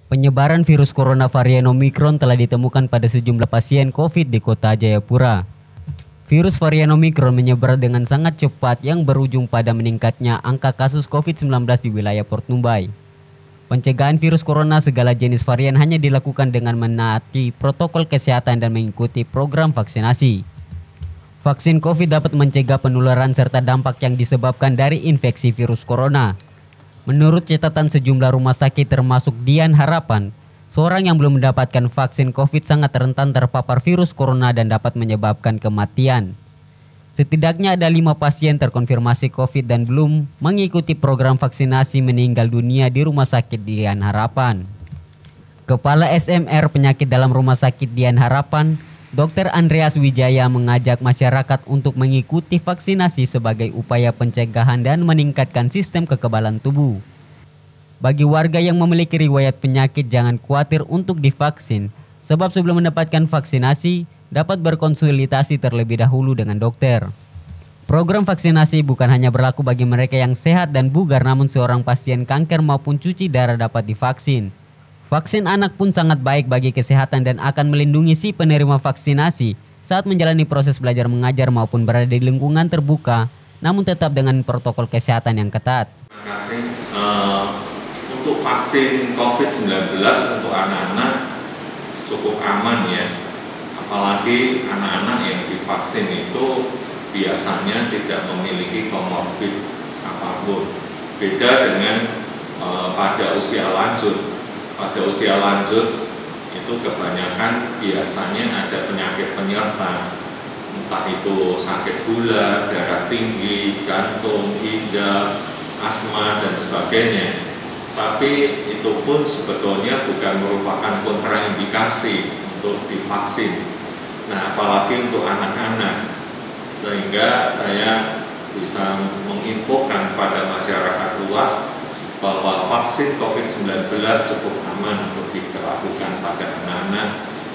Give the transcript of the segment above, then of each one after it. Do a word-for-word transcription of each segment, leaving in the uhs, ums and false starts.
Penyebaran virus corona varian Omikron telah ditemukan pada sejumlah pasien COVID di kota Jayapura. Virus varian Omikron menyebar dengan sangat cepat yang berujung pada meningkatnya angka kasus COVID sembilan belas di wilayah Port Numbai. Pencegahan virus corona segala jenis varian hanya dilakukan dengan menaati protokol kesehatan dan mengikuti program vaksinasi. Vaksin COVID dapat mencegah penularan serta dampak yang disebabkan dari infeksi virus corona. Menurut catatan sejumlah rumah sakit termasuk Dian Harapan, seorang yang belum mendapatkan vaksin COVID sangat rentan terpapar virus corona dan dapat menyebabkan kematian. Setidaknya ada lima pasien terkonfirmasi COVID dan belum mengikuti program vaksinasi meninggal dunia di Rumah Sakit Dian Harapan. Kepala S M R Penyakit dalam Rumah Sakit Dian Harapan, Dokter Andreas Wijaya mengajak masyarakat untuk mengikuti vaksinasi sebagai upaya pencegahan dan meningkatkan sistem kekebalan tubuh. Bagi warga yang memiliki riwayat penyakit jangan khawatir untuk divaksin, sebab sebelum mendapatkan vaksinasi dapat berkonsultasi terlebih dahulu dengan dokter. Program vaksinasi bukan hanya berlaku bagi mereka yang sehat dan bugar, namun seorang pasien kanker maupun cuci darah dapat divaksin. Vaksin anak pun sangat baik bagi kesehatan dan akan melindungi si penerima vaksinasi saat menjalani proses belajar mengajar maupun berada di lingkungan terbuka, namun tetap dengan protokol kesehatan yang ketat. Terima kasih. Uh, untuk vaksin COVID sembilan belas untuk anak-anak cukup aman ya, apalagi anak-anak yang divaksin itu biasanya tidak memiliki komorbid apapun. Beda dengan uh, pada usia lanjut. Pada usia lanjut itu kebanyakan biasanya ada penyakit penyerta, entah itu sakit gula, darah tinggi, jantung, ginjal, asma, dan sebagainya. Tapi itu pun sebetulnya bukan merupakan kontraindikasi untuk divaksin. Nah, apalagi untuk anak-anak, sehingga saya bisa menginfokan pada masyarakat luas bahwa vaksin COVID sembilan belas cukup aman untuk dilakukan pada anak-anak,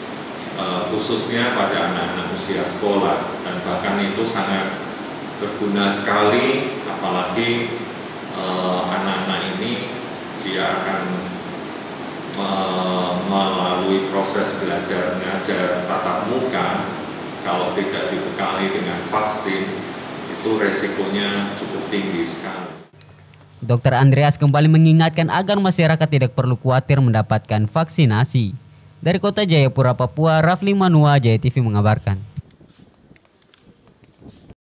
khususnya pada anak-anak usia sekolah, dan bahkan itu sangat berguna sekali, apalagi anak-anak ini dia akan melalui proses belajar mengajar tatap muka. Kalau tidak dibekali dengan vaksin, itu resikonya cukup tinggi sekali. Dokter Andreas kembali mengingatkan agar masyarakat tidak perlu khawatir mendapatkan vaksinasi. Dari kota Jayapura, Papua, Rafli Manua, Jaya T V mengabarkan.